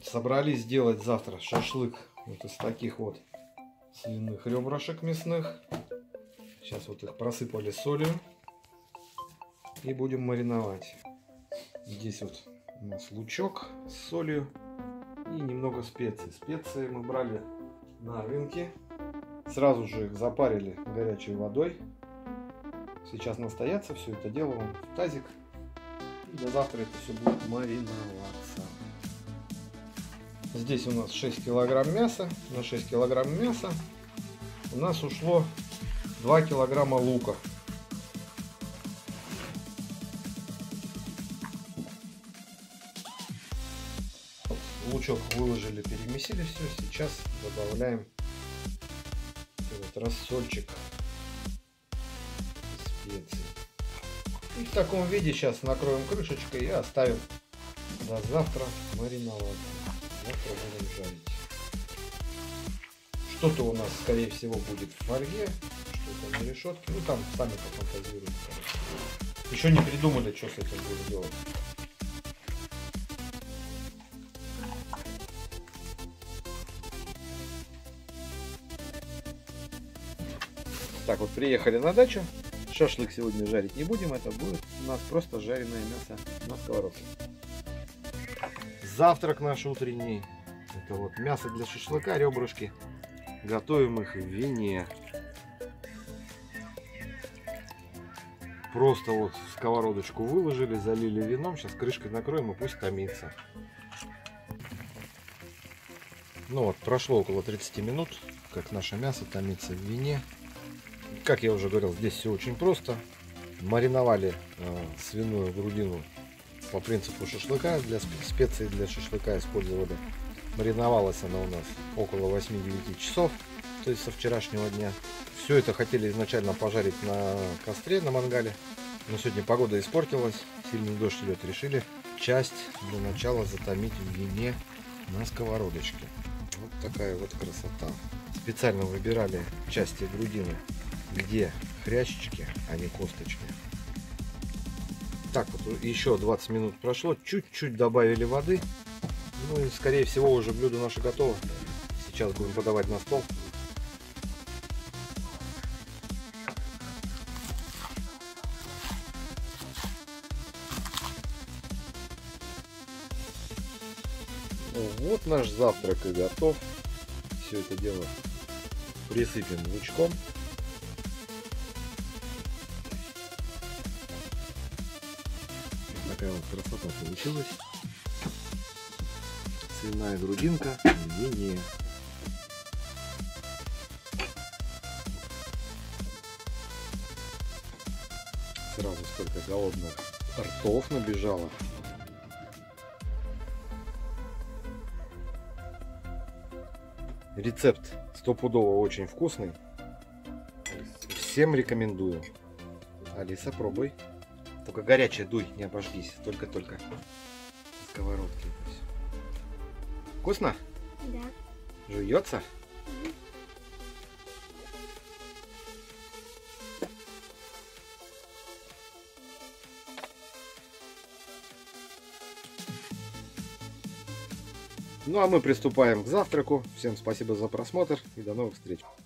Собрались сделать завтра шашлык вот из таких вот свиных ребрышек мясных. Сейчас вот их просыпали солью и будем мариновать. Здесь вот у нас лучок с солью и немного специй. Специи мы брали на рынке. Сразу же их запарили горячей водой. Сейчас настояться, все это делаем в тазик. И до завтра это все будет мариноваться. Здесь у нас 6 килограмм мяса. На 6 килограмм мяса у нас ушло 2 килограмма лука. Лучок выложили, перемесили все. Сейчас добавляем вот рассольчик, специи. И в таком виде сейчас накроем крышечкой и оставим до завтра мариноваться. Завтра будем жарить. Что-то у нас, скорее всего, будет в фольге, что-то на решетке. Ну там сами пофантазируйте. Еще не придумали, что с этим будем делать. Так вот, приехали на дачу. Шашлык сегодня жарить не будем. Это будет у нас просто жареное мясо на сковородке. Завтрак наш утренний. Это вот мясо для шашлыка, ребрышки. Готовим их в вине. Просто вот сковородочку выложили, залили вином. Сейчас крышкой накроем и пусть томится. Ну вот, прошло около 30 минут, как наше мясо томится в вине. Как я уже говорил, здесь все очень просто. Мариновали свиную грудину по принципу шашлыка. Для специй для шашлыка использовали. Мариновалась она у нас около 8-9 часов, то есть со вчерашнего дня. Все это хотели изначально пожарить на костре, на мангале. Но сегодня погода испортилась, сильный дождь идет. Решили часть для начала затомить в вине на сковородочке. Вот такая вот красота. Специально выбирали части грудины, где хрящички, а не косточки. Так вот, еще 20 минут прошло, чуть-чуть добавили воды. Ну и скорее всего уже блюдо наше готово. Сейчас будем подавать на стол. Вот наш завтрак и готов. Все это дело присыпем лучком. Такая вот красота получилась. Свиная грудинка в вине. Сразу столько голодных ртов набежало. Рецепт стопудово очень вкусный. Всем рекомендую. Алиса, пробуй. Только горячая дуй, не обожгись. Только-только. Сковородки. Вкусно? Да. Жуется? Ну а мы приступаем к завтраку. Всем спасибо за просмотр и до новых встреч.